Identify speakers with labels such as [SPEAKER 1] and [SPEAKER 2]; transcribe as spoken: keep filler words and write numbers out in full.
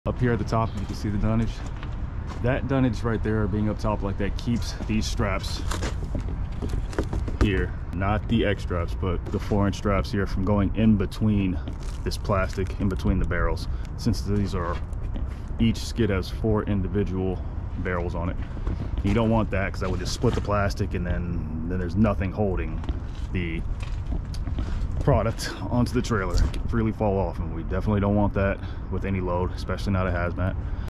[SPEAKER 1] Up here at the top, you can see the dunnage. That dunnage right there being up top like that keeps these straps here, not the X straps, but the four inch straps here from going in between this plastic, in between the barrels. Since these are, each skid has four individual barrels on it. You don't want that because that would just split the plastic, and then, then there's nothing holding the product onto the trailer. It can freely fall off, and we definitely don't want that with any load, especially not a hazmat.